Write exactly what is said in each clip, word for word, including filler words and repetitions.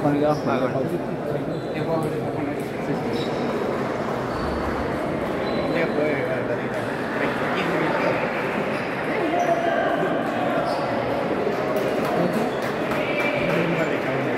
Con el de abajo. Ah, el de bueno. abajo. ¿Ya puedo abrir la cámara? Sí, sí. Ya puede ver la tita. quince minutos. Vale, cabrón.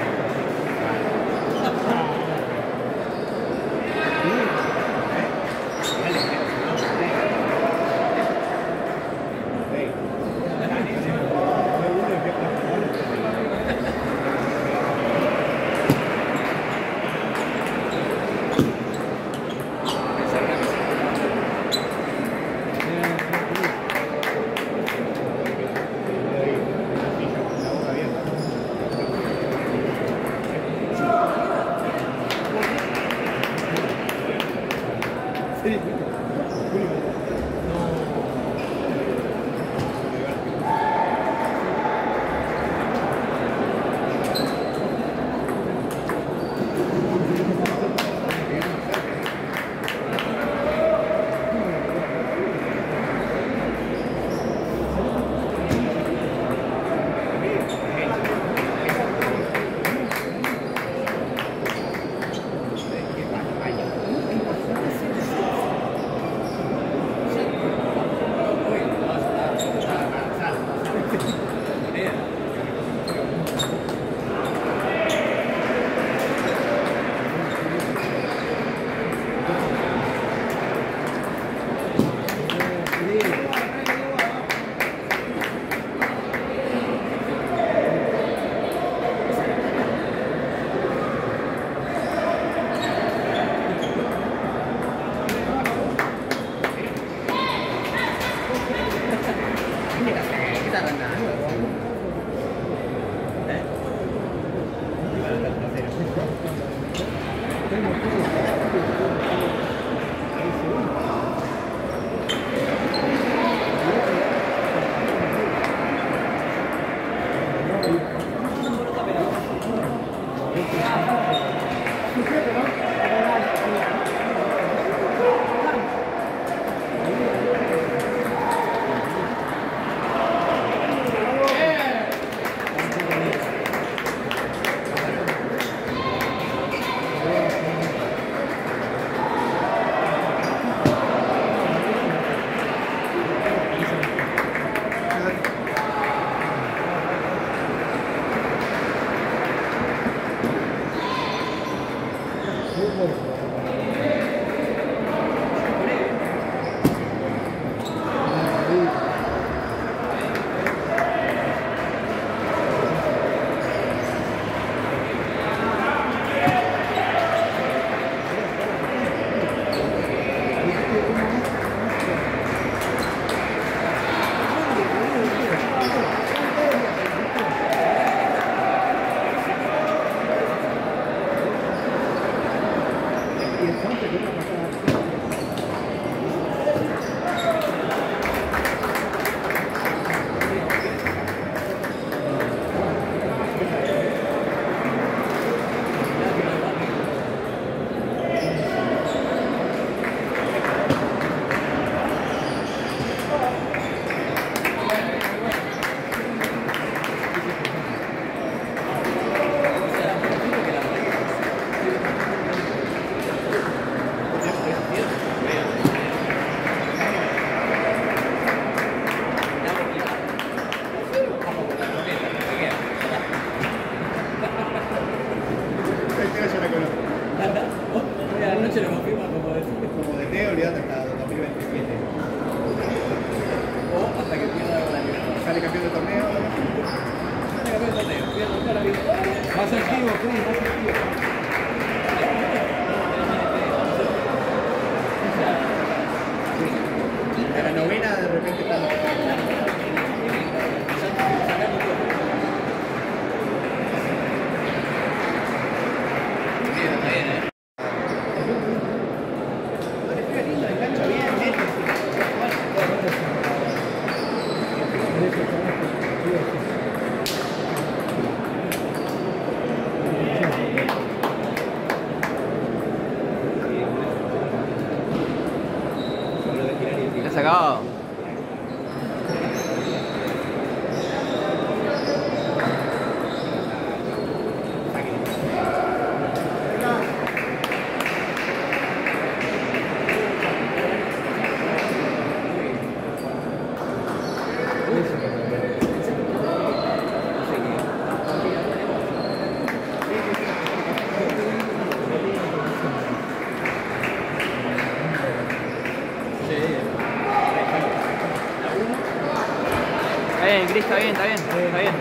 Sacado. Cris, está bien, está bien, está bien.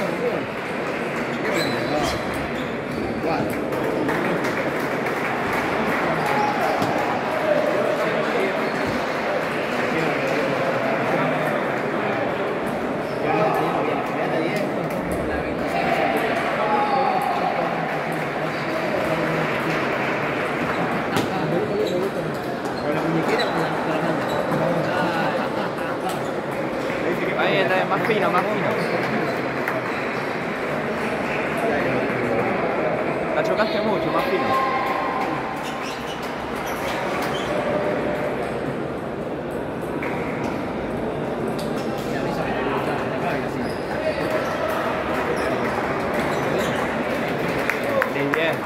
Ahí está bien, más fino, más fino. La chocaste mucho, más fino. Bien, bien.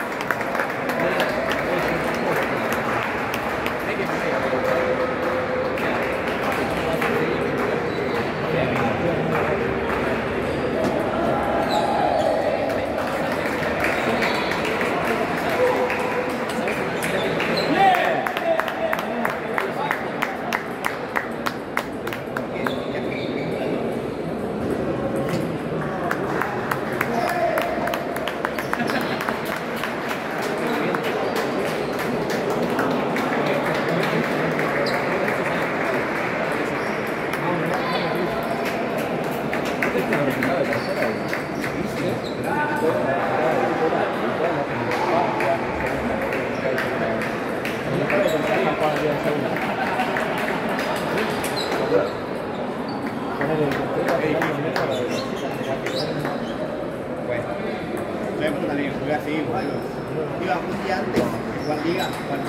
Bueno, entonces también jugué así, igual. Iba un día antes, igual liga, bueno,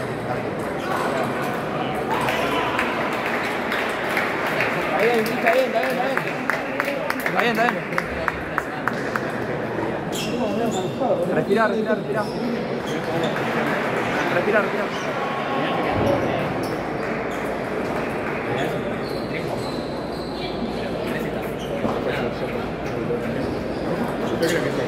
Está bien, está bien, está bien, está bien. Está bien, está bien. Respira, respira, respira. Respira, respira. yo creo que sí.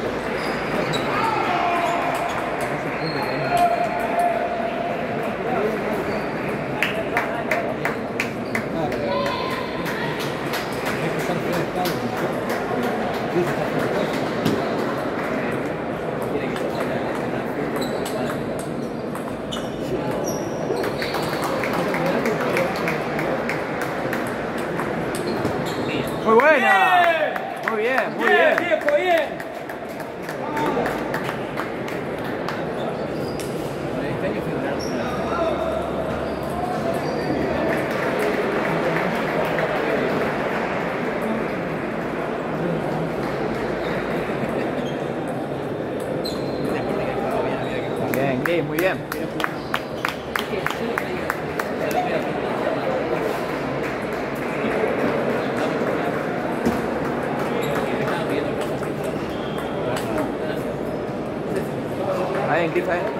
Muy buena. Muy bien, muy bien. Viejo, bien. Bien, Gris, muy bien. Está bien, Gris, está bien.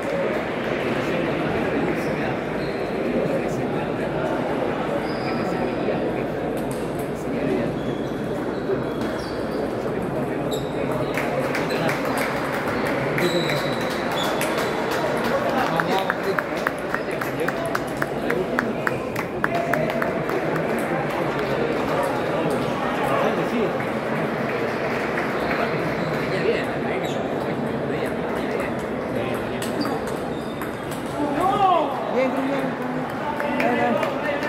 Bien, Gris, bien. Bien, bien.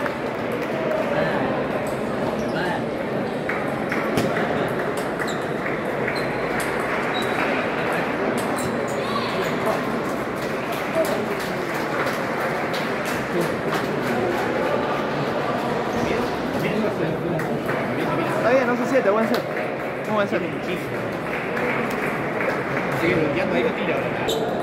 Está bien, once siete, buen set. Muy buen set. Sigue bloqueando ahí, lo tira.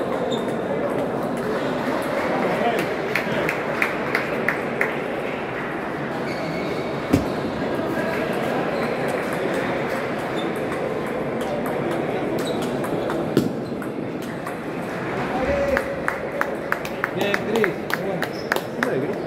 Bien, Cris. Muy bueno.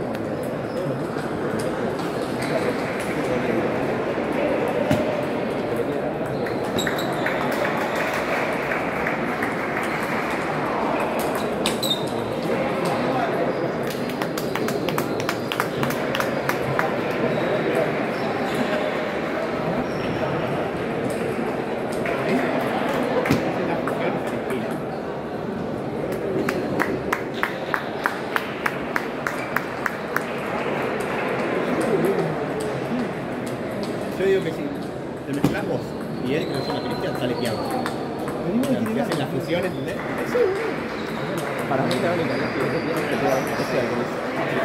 hacen las fusiones, ¿entendés? Para mí la única que tiene que quedar especial con eso.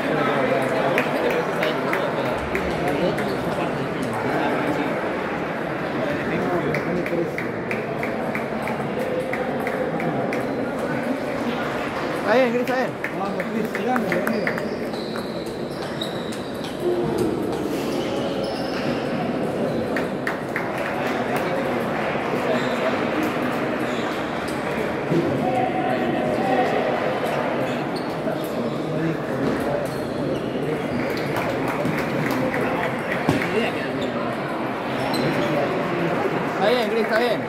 Está bien, Cris, está bien. Vamos, Cris, sigamos, amigo. Está bien, Cris, está bien.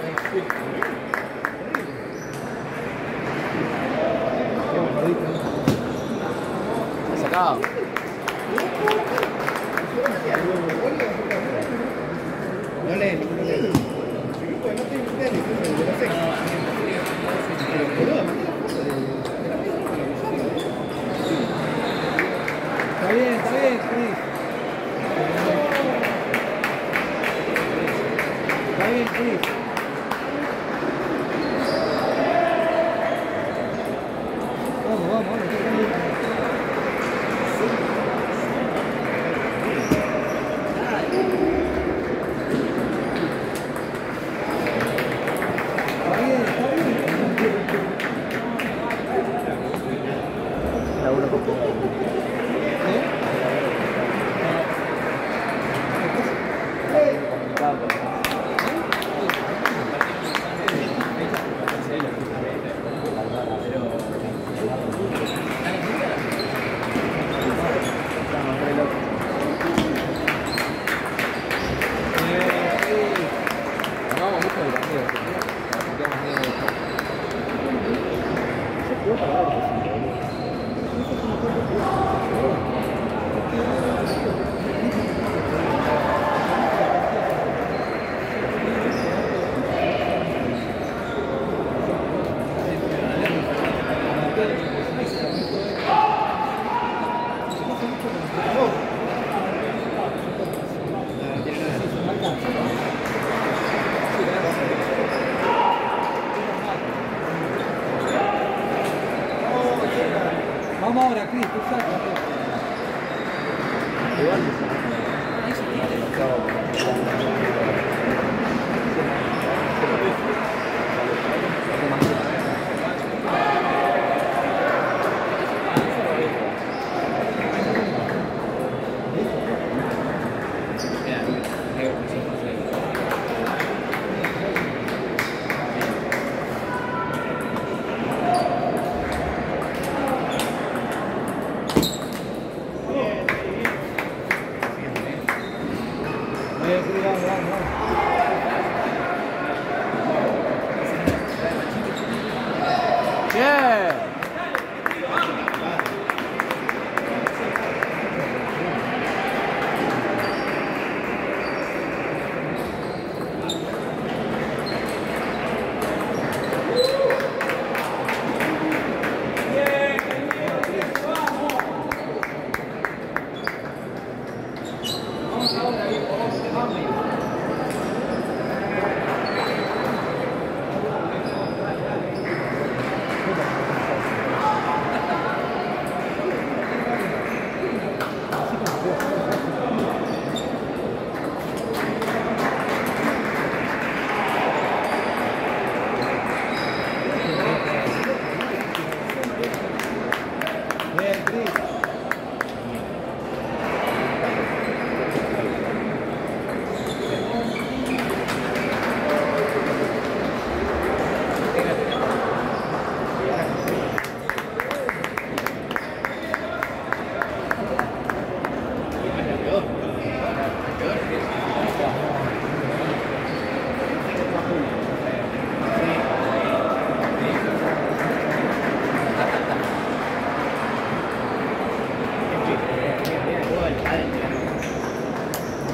Se sacado. No leen, no leen. El grupo no tiene ustedes, de la secta. Pero, boludo, mandé la foto de la Está bien, está bien, Cris. Está bien, Cris. Vamos, vamos, vamos. Está bien, está bien. La uno con poco. Vamos mucho del partido. Vamos ahora, Cris, tú sacas. Igual. Bien, Cris, vamos, vamos, vamos. Bien. Bien, Cris.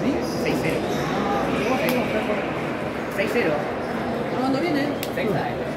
seis cero. No, ando bien, ¿eh? seis cero.